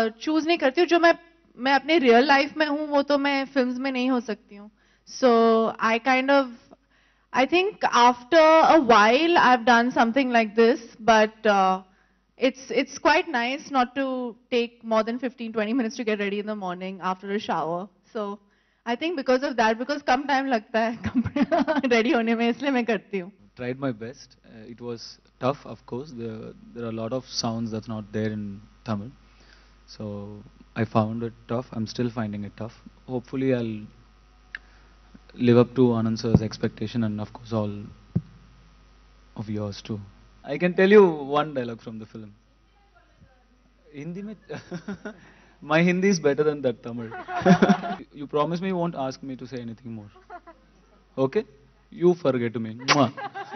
Choose नहीं करती हूँ. जो मैं अपने रियल लाइफ में हूँ वो तो मैं फिल्म्स में नहीं हो सकती हूँ. So I kind of I think after a while I've done something like this, but it's quite nice not to take more than 15-20 minutes to get ready in the morning after a shower. So I think because of that, because कम time लगता है ready होने में, इसलिए मैं करती हूँ. Tried my best. It was tough, of course. There are a lot of sounds that's not there in Tamil, so I found it tough. I'm still finding it tough. Hopefully, I'll live up to Anand sir's expectation and of course all of yours too. I can tell you one dialogue from the film. Hindi mein my Hindi is better than that Tamil. You promise me you won't ask me to say anything more. Okay? You forget me. Mwah.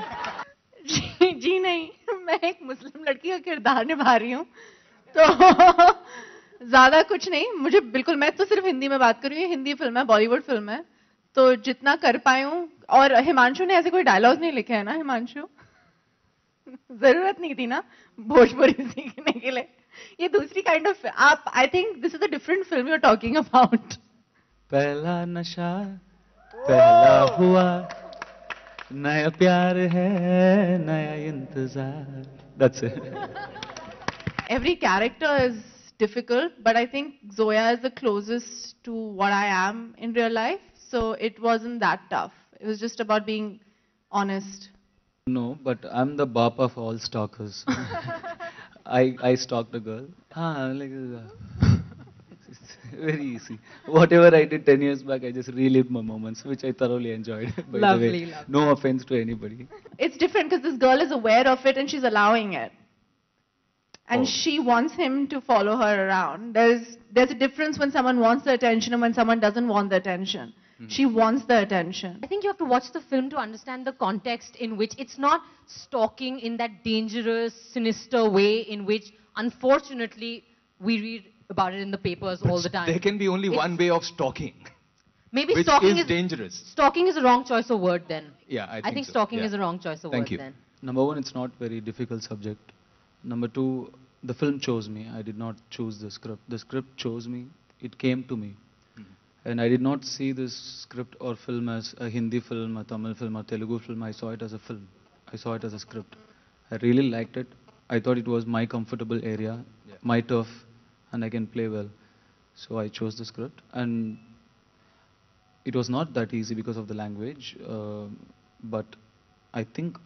जी नहीं, मैं एक मुस्लिम लड़की का किरदार निभा रही हूँ, तो ज्यादा कुछ नहीं. मुझे बिल्कुल, मैं तो सिर्फ हिंदी में बात कर रही हूँ. हिंदी फिल्म है, बॉलीवुड फिल्म है, तो जितना कर पाई हूँ. और हिमांशु ने ऐसे कोई डायलॉग नहीं लिखे है ना हिमांशु? जरूरत नहीं थी ना भोजपुरी सीखने के लिए. ये दूसरी काइंड ऑफ, आप, I think this is a different film you are talking about. पहला नशा पहला हुआ, नया प्यार है नया इंतजार. That's it. Every character is difficult, but I think Zoya is the closest to what I am in real life, so it wasn't that tough. It was just about being honest. No, but I'm the bap of all stalkers. I stalked a girl. It's very easy. Whatever I did 10 years back, I just relived my moments, which I thoroughly enjoyed. By Lovely, the way, lovely. no offense to anybody. It's different because this girl is aware of it and she's allowing it. And she wants him to follow her around. There's a difference when someone wants the attention and when someone doesn't want the attention. She wants the attention. I think you have to watch the film to understand the context in which it's not stalking in that dangerous, sinister way in which, unfortunately, we read about it in the papers all the time. There can be only one way of stalking. Maybe which stalking is dangerous. Stalking is a wrong choice of word then. Yeah, I think so. Stalking Yeah. is a wrong choice of Thank word you. then. Number one, it's not very difficult subject. Number two, the film chose me. I did not choose the script. The script chose me. It came to me. And I did not see this script or film as a Hindi film, a Tamil film, or Telugu film. I saw it as a film. I saw it as a script. I really liked it. I thought it was my comfortable area, my turf, and I can play well. So I chose the script. And it was not that easy because of the language. But I think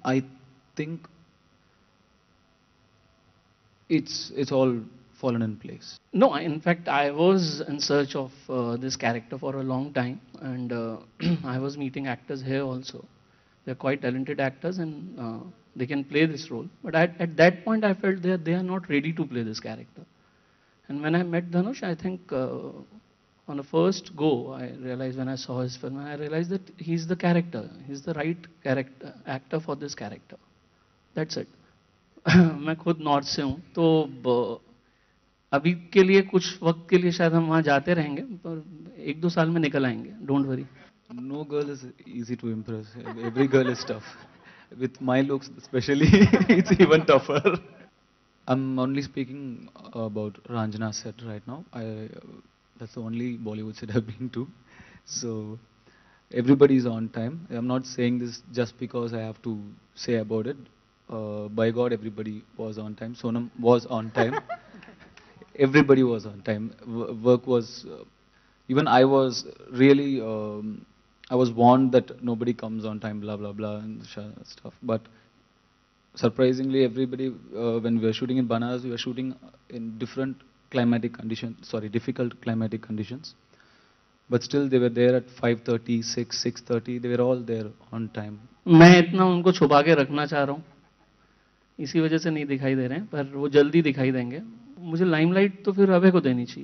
it's all fallen in place. No, in fact, I was in search of this character for a long time, and I was meeting actors here also. They're quite talented actors, and they can play this role. But at that point, I felt they are not ready to play this character. And when I met Dhanush, I think on the first go, I realized when I saw his film, I realized that he's the character. He's the right actor for this character. That's it. मैं खुद north से हूँ, तो अभी के लिए कुछ वक्त के लिए शायद हम वहाँ जाते रहेंगे, पर 1-2 साल में निकल आएंगे. Don't worry. No girl is easy to impress. Every girl is tough. With my looks especially, it's even tougher. I'm only speaking about Ranjana set right now. That's the only Bollywood set I've been to. So everybody is on time. I'm not saying this just because I have to say about it. By God, everybody was on time. Sonam was on time. Everybody was on time. Work was, even I was really, I was warned that nobody comes on time, blah, blah, blah, and stuff. But surprisingly, everybody, when we were shooting in Banaras, we were shooting in different climatic conditions, difficult climatic conditions. But still, they were there at 5:30, 6, 6:30. They were all there on time. मैं इतना उनको छुपा के रखना चाह रहा हूँ, इसी वजह से नहीं दिखाई दे रहे हैं, पर वो जल्दी दिखाई देंगे. मुझे लाइमलाइट तो फिर अभय को देनी चाहिए,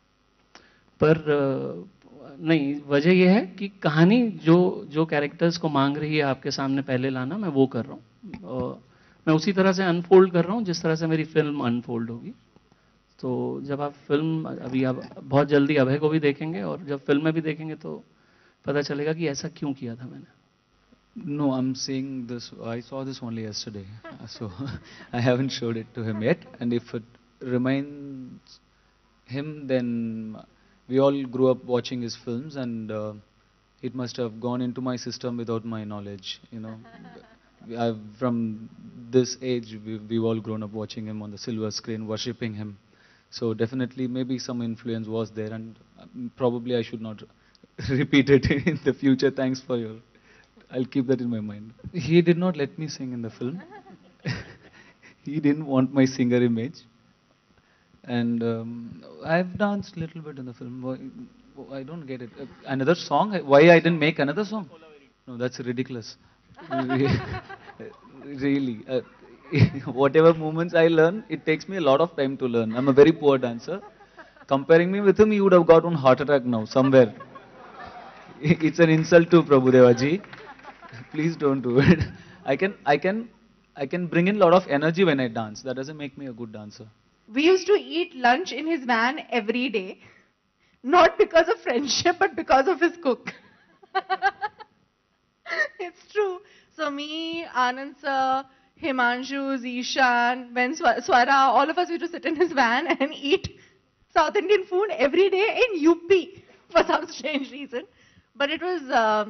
पर नहीं, वजह यह है कि कहानी जो कैरेक्टर्स को मांग रही है आपके सामने पहले लाना, मैं वो कर रहा हूँ. मैं उसी तरह से अनफोल्ड कर रहा हूँ जिस तरह से मेरी फिल्म अनफोल्ड होगी. तो जब आप फिल्म, अभी आप बहुत जल्दी अभय को भी देखेंगे और जब फिल्म में भी देखेंगे तो पता चलेगा कि ऐसा क्यों किया था मैंने. No, I'm seeing this. I saw this only yesterday, so I haven't showed it to him yet. And if it remains him, then we all grew up watching his films, and it must have gone into my system without my knowledge. From this age, we've all grown up watching him on the silver screen, worshipping him. So definitely, maybe some influence was there, and probably I should not repeat it in the future. Thanks for your. I'll keep that in my mind. He did not let me sing in the film. He didn't want my singer image. And I've danced a little bit in the film. I don't get it. Another song? Why I didn't make another song? No, that's ridiculous. Really. Whatever movements I learn, it takes me a lot of time to learn. I'm a very poor dancer. Comparing me with him, he would have got one heart attack now, somewhere. It's an insult to Prabhudeva ji. Please don't do it. I can bring in a lot of energy when I dance. That doesn't make me a good dancer. We used to eat lunch in his van every day. Not because of friendship, but because of his cook. It's true. So me, Anand sir, Himanshu, Zishan, when Swara, all of us used to sit in his van and eat South Indian food every day in UP for some strange reason. But it was,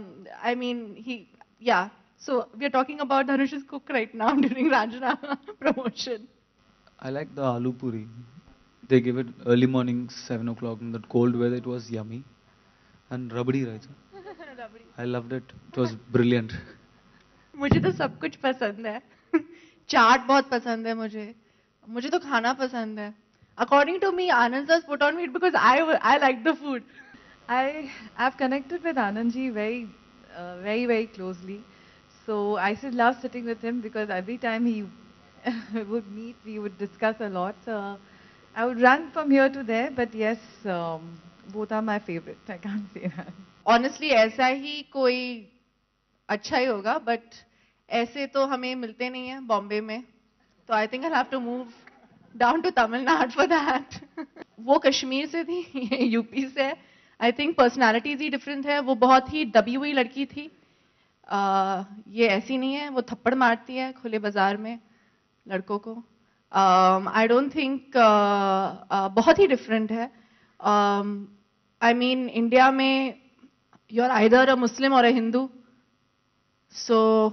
yeah. So we are talking about Dhanush's cook right now during Ranjana promotion. I like the aloo puri. They give it early morning, 7 o'clock in that cold weather. It was yummy. And rabdi raita. I loved it. It was brilliant. मुझे तो सब कुछ पसंद है. चाट बहुत पसंद है मुझे. मुझे तो खाना पसंद है. According to me, Anand sir put on meat because I like the food. I've connected with Anandji very closely. So I still love sitting with him because every time he would meet, we would discuss a lot. I would run from here to there, but yes, both are my favorite. I can't say that. Honestly, ऐसा ही कोई अच्छा ही होगा, but ऐसे तो हमें मिलते नहीं हैं बॉम्बे में. So I think I'll have to move down to Tamil Nadu for that. वो कश्मीर से थी, ये यूपी से है. I think personalities he different है. वो बहुत ही दबी हुई लड़की थी. ये ऐसी नहीं है. वो थप्पड़ मारती है खुले बाजार में लड़कों को. I don't think बहुत ही different है. I mean, India में you're either a Muslim or a Hindu. So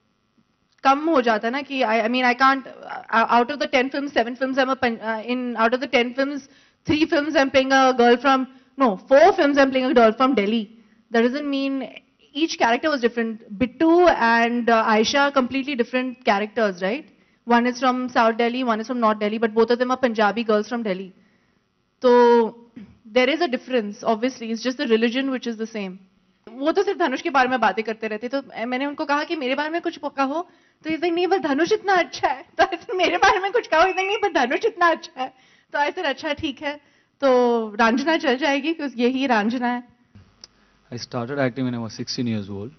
कम हो जाता है ना कि I mean I can't out of the 10 films 7 films I'm out of the 10 films 3 films I'm playing a girl from 4 films I'm playing a girl from Delhi. That doesn't mean each character was different. Bittu and Aisha completely different characters, right? One is from South Delhi, one is from North Delhi, but both of them are Punjabi girls from Delhi. So there is a difference, obviously. It's just the religion which is the same. वो तो सिर्फ धनुष के बारे में बातें करते रहते. तो मैंने उनको कहा कि मेरे बारे में कुछ कहो. तो ये नहीं, बस धनुष इतना अच्छा है. तो ऐसे मेरे बारे में कुछ कहो. नहीं, बस धनुष इतना अच्छा है. तो ऐसे अच्छा ठीक है. तो रांझना चल जाएगी क्योंकि यही रांझना है. I started acting when I was 16 years old.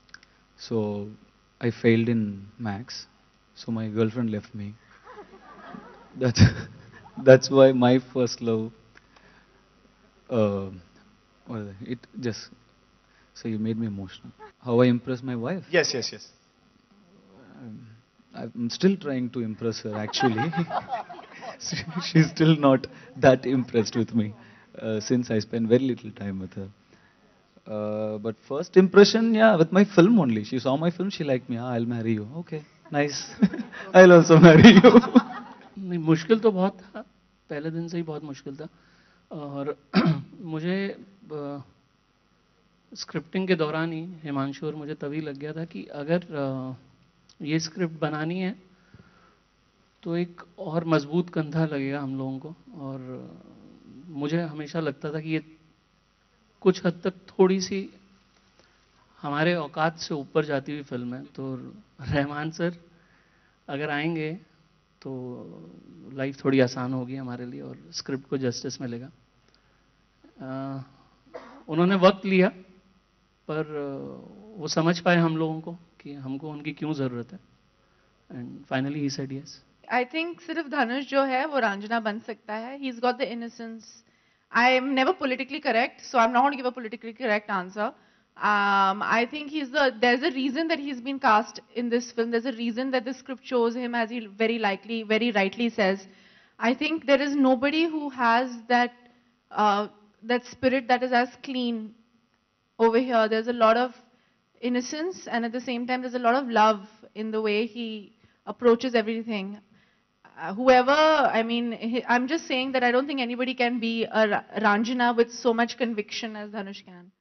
So I failed in Max. So my girlfriend left me. That's why my first love. It just. So you made me emotional. How I impress my wife? Yes. I'm still trying to impress her actually. She's still not that impressed with me since I spend very little time with her. But first impression, yeah, with my film only. She saw my film, she liked me. I'll marry you. Okay, nice. I'll also marry you. नहीं, मुश्किल तो बहुत था. पहले दिन से ही बहुत मुश्किल था. और मुझे स्क्रिप्टिंग के दौरान ही हिमांशु और मुझे तभी लग गया था कि अगर ये स्क्रिप्ट बनानी है तो एक और मजबूत कंधा लगेगा हम लोगों को. और मुझे हमेशा लगता था कि ये कुछ हद तक थोड़ी सी हमारे औकात से ऊपर जाती हुई फिल्म है. तो रहमान सर अगर आएंगे तो लाइफ थोड़ी आसान होगी हमारे लिए और स्क्रिप्ट को जस्टिस मिलेगा. उन्होंने वक्त लिया पर वो समझ पाए हम लोगों को कि हमको उनकी क्यों ज़रूरत है. And finally he said yes. I think सिर्फ धनुष जो है वो रांझना बन सकता है. He is got the innocence. I am never politically correct, so I'm not going to give a politically correct answer. I think there's a reason that he's been cast in this film. There's a reason that the script shows him, as he very rightly says. I think there is nobody who has that that spirit that is as clean over here. There's a lot of innocence, and at the same time, there's a lot of love in the way he approaches everything. I'm just saying that I don't think anybody can be a Ranjana with so much conviction as Dhanush can.